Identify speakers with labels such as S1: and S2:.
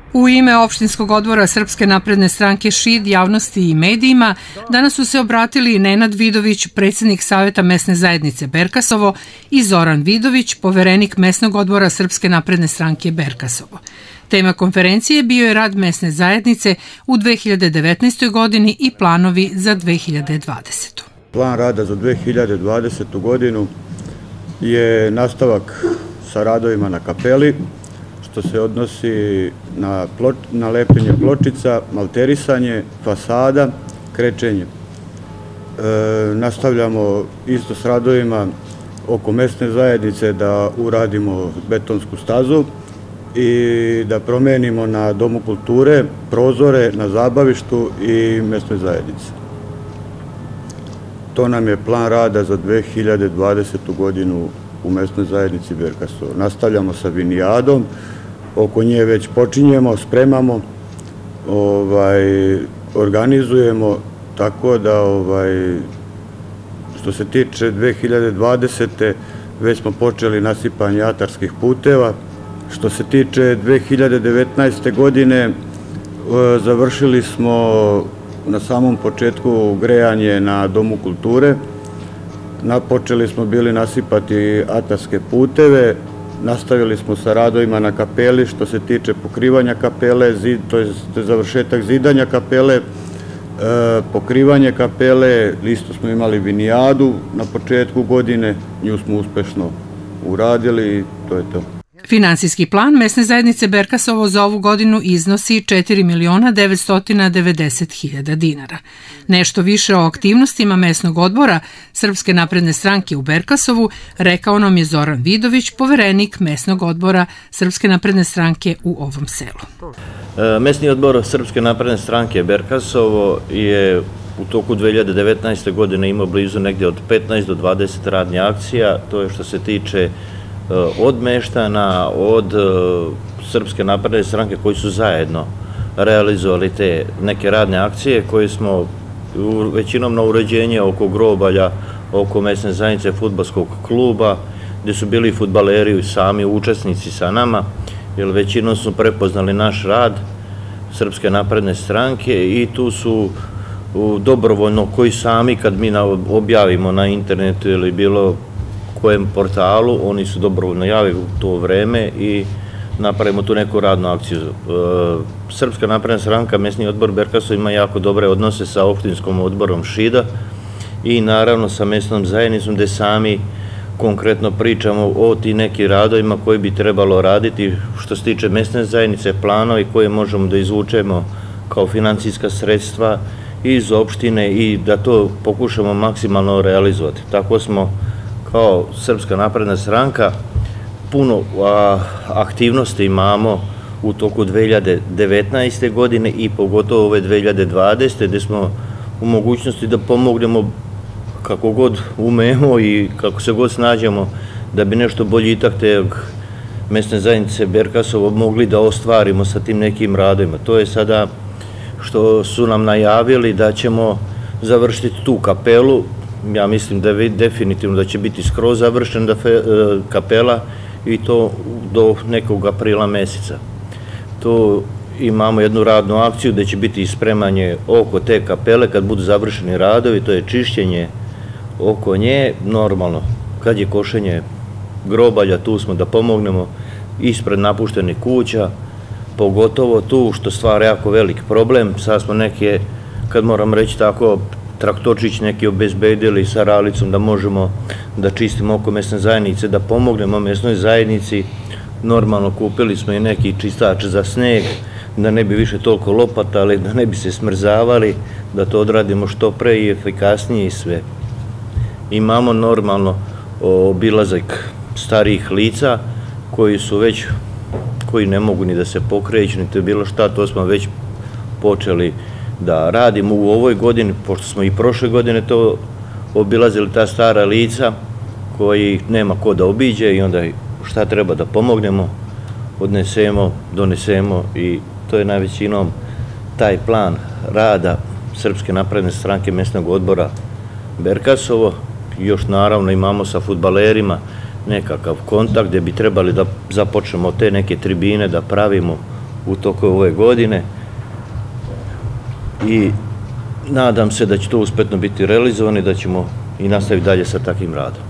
S1: U ime opštinskog odbora Srpske napredne stranke ŠID javnosti i medijima danas su se obratili Nenad Vidović, predsjednik Saveta mesne zajednice Berkasovo, i Zoran Vidović, poverenik mesnog odbora Srpske napredne stranke Berkasovo. Tema konferencije bio je rad mesne zajednice u 2019. godini i planovi za 2020.
S2: Plan rada za 2020. godinu je nastavak sa radovima na kapeli, što se odnosi na lepljenje pločica, malterisanje, fasada, krečenje. Nastavljamo isto s radovima oko mesne zajednice da uradimo betonsku stazu i da promenimo na Domu kulture prozore na zabavištu i mesnoj zajednici. To nam je plan rada za 2020. godinu u mesnoj zajednici Berkasovo. Nastavljamo sa vinijadom, oko nje već počinjemo, spremamo, organizujemo, tako da što se tiče 2020. već smo počeli nasipanje atarskih puteva. Što se tiče 2019. godine, završili smo na samom početku grejanje na Domu kulture. Počeli smo bili nasipati atarske puteve, nastavili smo sa radovima na kapeli. Što se tiče pokrivanja kapele, to je završetak zidanja kapele, pokrivanje kapele, isto smo imali vinijadu na početku godine, nju smo uspešno uradili i to je to.
S1: Finansijski plan mesne zajednice Berkasovo za ovu godinu iznosi 4.990.000 dinara. Nešto više o aktivnostima mesnog odbora Srpske napredne stranke u Berkasovu rekao nam je Zoran Vidović, poverenik mesnog odbora Srpske napredne stranke u ovom selu.
S3: Mesni odbor Srpske napredne stranke Berkasovo je u toku 2019. godine imao blizu negdje od 15 do 20 radnih akcija. To je što se tiče od meštana, od Srpske napredne stranke koji su zajedno realizovali te neke radne akcije koje smo većinom na uređenje oko grobalja, oko mesne zajednice fudbalskog kluba, gdje su bili fudbaleri sami učesnici sa nama, jer većinom su prepoznali naš rad Srpske napredne stranke i tu su dobrovoljno koji sami kad mi objavimo na internetu ili bilo kojem portalu, oni su dobrovoljno javili u to vreme i napravimo tu neku radnu akciju. Srpska napredna stranka, mesni odbor Berkasovo ima jako dobre odnose sa opštinskom odborom ŠID-a i naravno sa mesnom zajednicom gde sami konkretno pričamo o ti nekim radovima koji bi trebalo raditi što se tiče mesne zajednice, planovi koje možemo da izvučemo kao financijska sredstva iz opštine i da to pokušamo maksimalno realizovati. Tako smo kao Srpska napredna stranka puno aktivnosti imamo u toku 2019. godine i pogotovo ove 2020. gde smo u mogućnosti da pomognemo kako god umemo i kako se god snađemo da bi nešto boljitak te mesne zajednice Berkasovo mogli da ostvarimo sa tim nekim radovima. To je sada što su nam najavili da ćemo završiti tu kapelu. Ja mislim da definitivno da će biti skroz završena kapela i to do nekog aprila meseca. To imamo jednu radnu akciju gde će biti spremanje oko te kapele kad budu završeni radovi, to je čišćenje oko nje, normalno. Kad je košenje grobalja, tu smo da pomognemo ispred napuštenih kuća, pogotovo tu što stvara jako velik problem. Sad smo neke, kad moram reći tako, traktorčić neki obezbedili sa ralicom da možemo da čistimo oko mesne zajednice, da pomognemo mesnoj zajednici. Normalno kupili smo i neki čistač za sneg, da ne bi više toliko lopatali, da ne bi se smrzavali, da to odradimo što pre i efikasnije i sve. Imamo normalno obilazak starijih lica koji su već, koji ne mogu ni da se pokreću, niti bilo šta, to smo već počeli da radimo u ovoj godini, pošto smo i prošle godine to obilazili, ta stara lica koji nema ko da obiđe i onda šta treba da pomognemo, odnesemo, donesemo i to je najvećinom taj plan rada Srpske napredne stranke mesnog odbora Berkasovo. Još naravno imamo sa fudbalerima nekakav kontakt gde bi trebali da započnemo te neke tribine da pravimo u toku ove godine i nadam se da će to uspetno biti realizovano i da ćemo i nastaviti dalje sa takvim radom.